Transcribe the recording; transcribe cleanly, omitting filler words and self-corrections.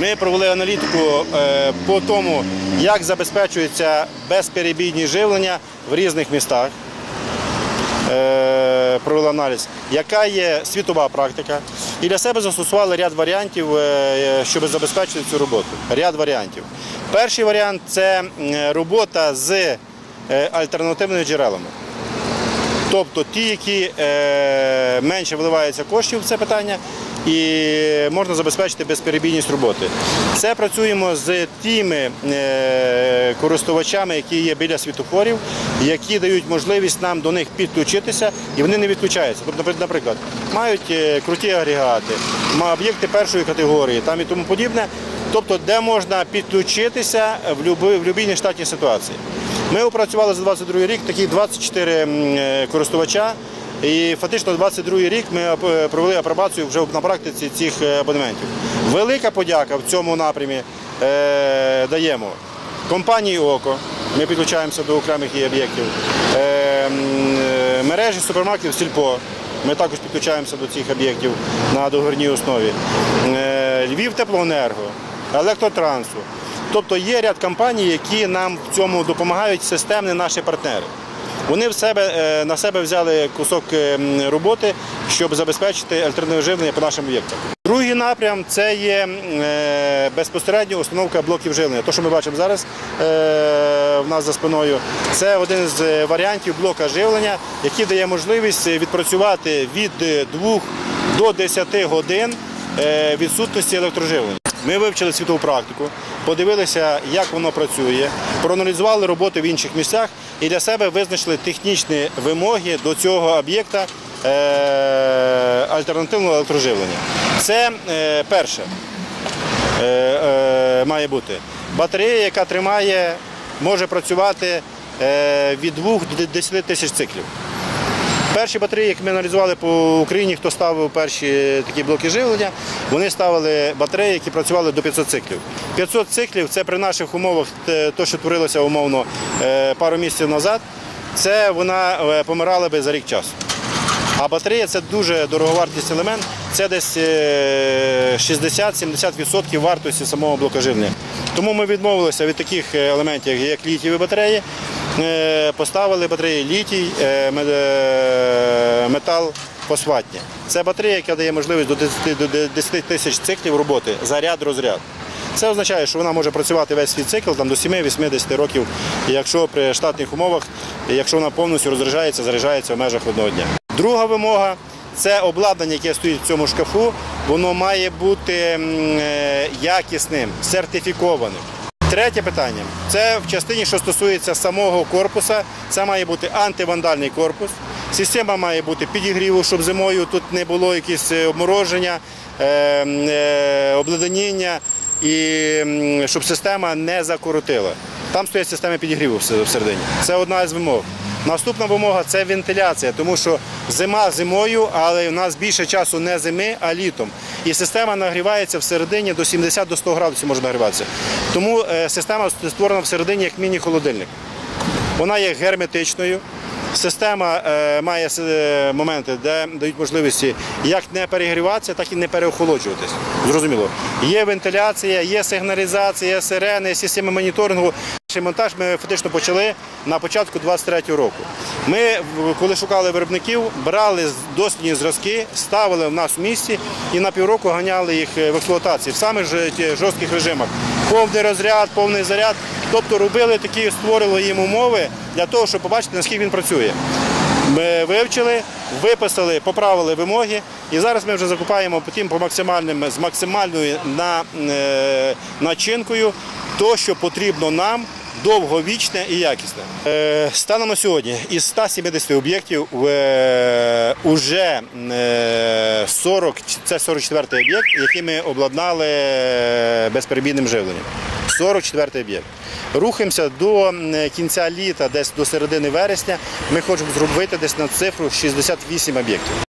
Ми провели аналітику по тому, як забезпечується безперебійне живлення в різних містах. Провели аналіз, яка є світова практика. І для себе застосували ряд варіантів, щоб забезпечити цю роботу. Ряд варіантів. Перший варіант – це робота з альтернативними джерелами. Тобто ті, які менше вливаються коштів в це питання, і можна забезпечити безперебійність роботи. Це працюємо з тими користувачами, які є біля світлофорів, які дають можливість нам до них підключитися, і вони не відключаються. Тобто, наприклад, мають круті агрегати, об'єкти першої категорії там і тому подібне. Тобто, де можна підключитися в будь-якій нештатній ситуації. Ми опрацювали за 2022 рік такі 24 користувача. І фактично 22 рік ми провели апробацію вже на практиці цих абонементів. Велика подяка в цьому напрямі даємо компанії ОКО, ми підключаємося до окремих її об'єктів, мережі супермаркетів Сільпо, ми також підключаємося до цих об'єктів на договірній основі, Львівтеплоенерго, Електротрансу. Тобто є ряд компаній, які нам в цьому допомагають, системні наші партнери. Вони на себе взяли кусок роботи, щоб забезпечити альтернативне живлення по нашим об'єктам. Другий напрям – це є безпосередньо установка блоків живлення. Те, що ми бачимо зараз в нас за спиною, це один з варіантів блока живлення, який дає можливість відпрацювати від 2 до 10 годин відсутності електроживлення. Ми вивчили світову практику, подивилися, як воно працює, проаналізували роботи в інших місцях і для себе визначили технічні вимоги до цього об'єкта альтернативного електроживлення. Це перше має бути батарея, яка може працювати від 2 до 10 тисяч циклів. Перші батареї, які ми аналізували по Україні, хто ставив перші такі блоки живлення, вони ставили батареї, які працювали до 500 циклів. 500 циклів – це при наших умовах, те, що творилося умовно пару місяців назад, це вона помирала би за рік часу. А батарея – це дуже дороговартісний елемент, це десь 60-70% вартості самого блока живлення. Тому ми відмовилися від таких елементів, як літієві батареї, поставили батареї літій, метал, фосфатні. Це батарея, яка дає можливість до 10 тисяч циклів роботи, заряд-розряд. Це означає, що вона може працювати весь свій цикл до 7-80 років, якщо при штатних умовах, якщо вона повністю заряджається в межах одного дня. Друга вимога – це обладнання, яке стоїть в цьому шкафу, воно має бути якісним, сертифікованим. Третє питання – це в частині, що стосується самого корпусу, це має бути антивандальний корпус. Система має бути підігріву, щоб зимою тут не було якісь обмороження, обледеніння і щоб система не закоротила. Там стоять системи підігріву всередині. Це одна з вимог. Наступна вимога – це вентиляція, тому що зима зимою, але у нас більше часу не зими, а літом. І система нагрівається всередині до 70-100 градусів може нагріватися. Тому система створена всередині як міні-холодильник. Вона є герметичною. Система має моменти, де дають можливості як не перегріватися, так і не переохолоджуватись. Зрозуміло. Є вентиляція, є сигналізація, є сирени, системи моніторингу. Монтаж ми фактично почали на початку 2023 року. Ми, коли шукали виробників, брали дослідні зразки, ставили в нас в місті і на півроку ганяли їх в експлуатації в самих жорстких режимах. Повний розряд, повний заряд. Тобто робили такі, створили їм умови для того, щоб побачити, наскільки він працює. Ми вивчили, виписали, поправили вимоги і зараз ми вже закупаємо з максимальною начинкою то, що потрібно нам, довговічне і якісне. Станом на сьогодні із 170 об'єктів вже 40, це 44-й об'єкт, який ми обладнали безперебійним живленням. 44-й об'єкт. Рухаємося до кінця літа, десь до середини вересня, ми хочемо зробити десь на цифру 68 об'єктів.